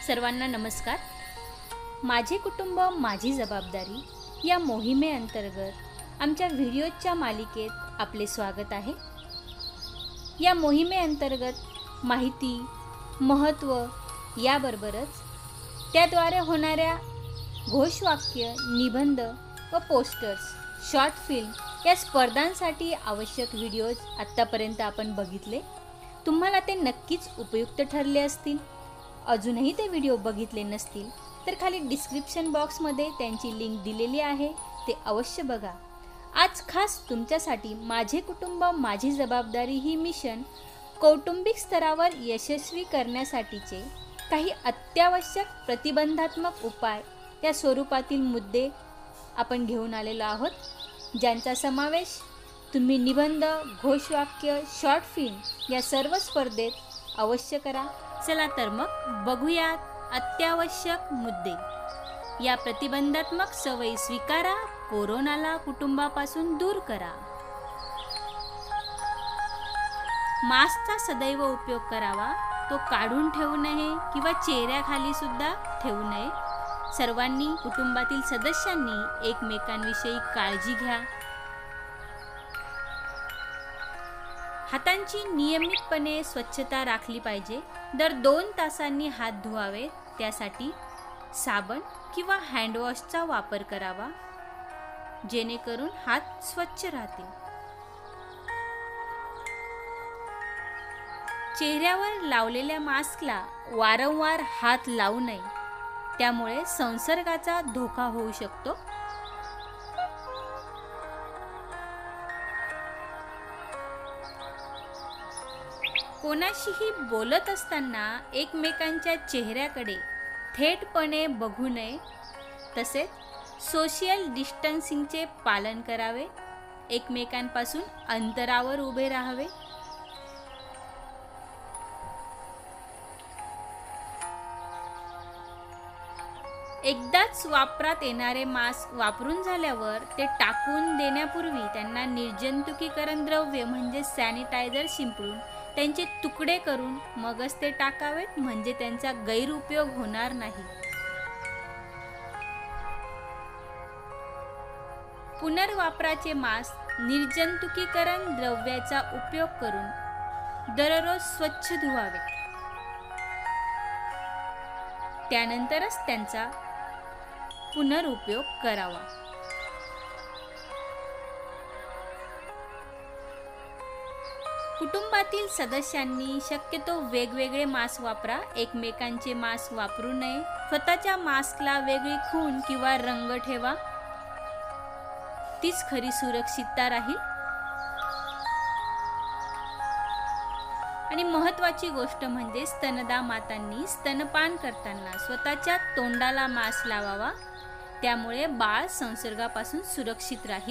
सर्वांना नमस्कार। माझे कुटुंब माझी जबाबदारी या मोहिमेअंतर्गत आमच्या व्हिडिओच्या मालिकेत आपले स्वागत आहे। या मोहिमेअंतर्गत माहिती, महत्त्व याबरोबरच त्याद्वारे होणाऱ्या घोषवाक्य, निबंध व पोस्टर्स, शॉर्ट फिल्म या स्पर्धांसाठी आवश्यक व्हिडिओज आत्तापर्यंत आपण बघितले। तुम्हाला ते नक्कीच उपयुक्त ठरले असतील। अजूनही ते व्हिडिओ बघितले नसतील तर खाली डिस्क्रिप्शन बॉक्समध्ये त्यांची लिंक दिलेली आहे, ते अवश्य बघा। आज खास तुमच्यासाठी माझे कुटुंब माझी जबाबदारी ही मिशन कौटुंबिक स्तरावर यशस्वी करण्यासाठीचे काही अत्यावश्यक प्रतिबंधात्मक उपाय या स्वरूपातील मुद्दे आपण घेऊन आलेलो आहोत, ज्यांचा समावेश तुम्ही निबंध, घोषवाक्य, शॉर्ट फिल्म या सर्व स्पर्धेत अवश्य करा। चला तर मग बघूयात अत्यावश्यक मुद्दे। या प्रतिबंधात्मक सवयी स्वीकारा, कोरोनाला कुटुंबापासून दूर करा। मास्कचा सदैव उपयोग करावा, तो काढून ठेवू नये किंवा चेहऱ्याखाली सुद्धा ठेवू नये। सर्वांनी, कुटुंबातील सदस्यांनी एकमेकांविषयी काळजी घ्या। हातांची नियमितपणे स्वच्छता राखली पाहिजे। दर 2 तासांनी हात धुवावे, त्यासाठी साबण किंवा हँडवॉशचा वापर करावा, जेणेकरून हात स्वच्छ राहतील। चेहऱ्यावर लावलेल्या मास्कला वारंवार हात लावू नये, त्यामुळे संसर्गाचा धोका होऊ शकतो। कोणाशीही बोलत असताना एकमेकांच्या चेहऱ्याकडे थेटपणे बघू नये। तसेच सोशल डिस्टन्सिंगचे पालन करावे, एकमेकांपासून अंतरावर उभे राहावे। एकदाच वापरात येणारे मास्क वापरून झाल्यावर ते टाकून देण्यापूर्वी त्यांना निर्जंतुकीकरण द्रव्य म्हणजे सॅनिटायझर शिंपडून त्यांचे तुकडे करून मगच ते टाकावेत, म्हणजे त्यांचा गैरउपयोग होणार नाही। पुनर्वापराचे मास्क निर्जंतुकीकरण द्रव्याचा उपयोग करून दररोज स्वच्छ धुवावे, त्यानंतरच त्यांचा पुनरुपयोग करावा। कुटुंबातील सदस्यांनी शक्यतो वेगवेगळे मास्क वापरा, एकमेकांचे मास्क वापरू नये। स्वतःच्या मास्कला वेगळी खूण किंवा रंग ठेवा, तीच खरी सुरक्षितता राहील। आणि महत्त्वाची गोष्ट म्हणजे स्तनदा मातांनी स्तनपान करताना स्वतःच्या तोंडाला मास्क लावावा, त्यामुळे बाळ संसर्गापासून सुरक्षित राहील।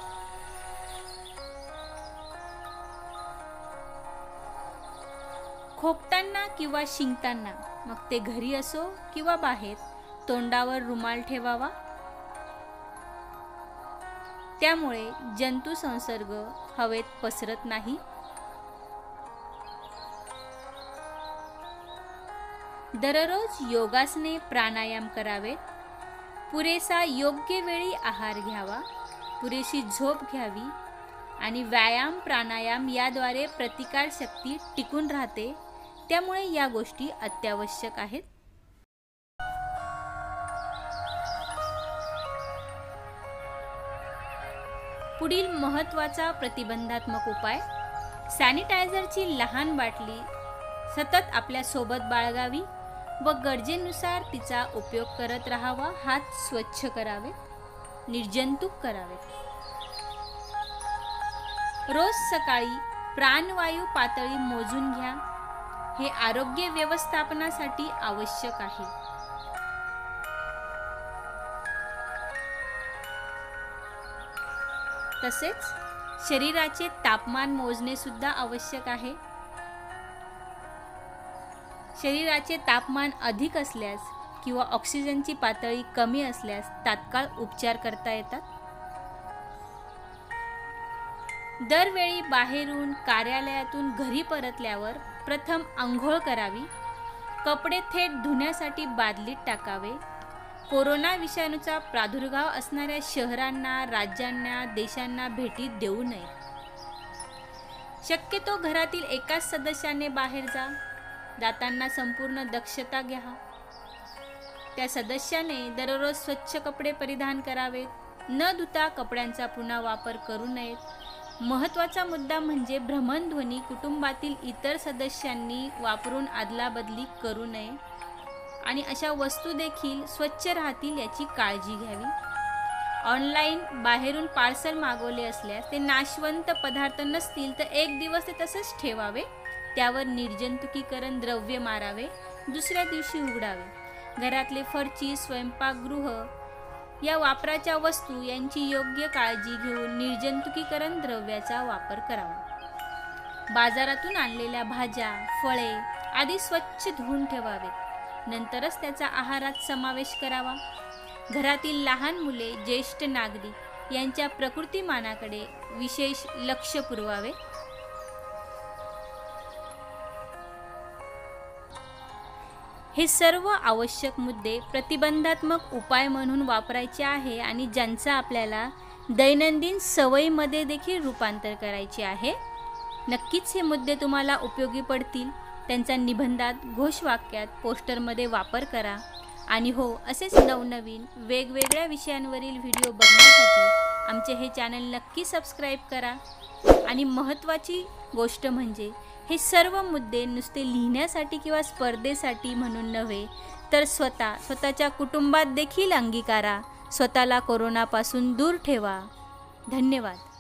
खोकताना किंवा शिंकताना, मग ते घरी असो किंवा बाहेर, तोंडावर रुमाल ठेवावा, त्यामुळे जंतू संसर्ग हवेत पसरत नाही। दररोज योगासने, प्राणायाम करावेत। पुरेसा योग्य वेळी आहार घ्यावा, पुरेशी झोप घ्यावी आणि व्यायाम, प्राणायाम याद्वारे प्रतिकारशक्ती टिकून राहते, त्यामुळे या गोष्टी अत्यावश्यक आहेत। पुढील महत्त्वाचा प्रतिबंधात्मक उपाय, सॅनिटायझरची लहान बाटली सतत आपल्या सोबत बाळगावी व गरजेनुसार तिचा उपयोग करत राहावा। हात स्वच्छ करावे, निर्जंतुक करावे। रोज सकाळी प्राणवायू पातळी मोजून घ्या, हे आरोग्य व्यवस्थापनासाठी आवश्यक आहे। तसेच शरीराचे तापमान मोजणे सुद्धा आवश्यक आहे। शरीराचे तापमान अधिक असल्यास किंवा ऑक्सिजनची पातळी कमी असल्यास तात्काळ उपचार करता येतात। दरवेळी बाहेरून, कार्यालयातून घरी परतल्यावर प्रथम अंघोळ करावी, कपडे थेट धुण्यासाठी बादलीत टाकावे. कोरोना विषाणूचा प्रादुर्भाव असणाऱ्या शहरांना, राज्यांना, देशांना भेटी देऊ नये. शक्यतो घरातील एकाच सदस्याने बाहेर जा. दातांना संपूर्ण दक्षता घ्या. त्या सदस्याने दररोज स्वच्छ कपडे परिधान करावेत. न धुता कपड्यांचा पुन्हा वापर करू नयेत. महत्त्वाचा मुद्दा म्हणजे भ्रमणध्वनी कुटुंबातील इतर सदस्यांनी वापरून अदलाबदली करू नये आणि अशा वस्तू देखील स्वच्छ राहतील याची काळजी घ्यावी. ऑनलाईन बाहेरून पार्सल मागवले असल्यास ते नाशवंत पदार्थ नसतील तर 1 दिवस ते तसंच ठेवावे. त्यावर निर्जंतुकीकरण द्रव्य मारावे. दुसऱ्या दिवशी उघडावे. घरातले फरची, स्वयंपाकगृह या वापराच्या वस्तू यांची योग्य काळजी घेऊन निर्जंतुकीकरण द्रव्याचा वापर करावा. बाजारातून आणलेल्या भाज्या, फळे आदी स्वच्छ धुवून ठेवावेत. नंतरच त्याचा आहारात समावेश करावा. घरातील लहान मुले, ज्येष्ठ नागरिक यांच्या प्रकृतीमानाकडे विशेष लक्ष पुरवावे. हे सर्व आवश्यक मुद्दे प्रतिबंधात्मक उपाय म्हणून वापरायचे आहे आणि ज्यांचा आपल्याला दैनंदिन सवयीमध्ये देखील रूपांतर करायचे आहे. नक्कीच हे मुद्दे तुम्हाला उपयोगी पडतील. त्यांचा निबंधात, घोषवाक्यात, पोस्टरमध्ये वापर करा. आणि हो, असेच नवनवीन वेगवेगळ्या विषयांवरील व्हिडिओ बघण्यासाठी आमचे हे चॅनल नक्की सबस्क्राईब करा. आणि महत्त्वाची गोष्ट म्हणजे हे सर्व मुद्दे नुसते लिहिण्यासाठी किंवा स्पर्धेसाठी म्हणून नव्हे, तर स्वतःच्या कुटुंबात देखील अंगीकारा. स्वतःला कोरोनापासून दूर ठेवा. धन्यवाद.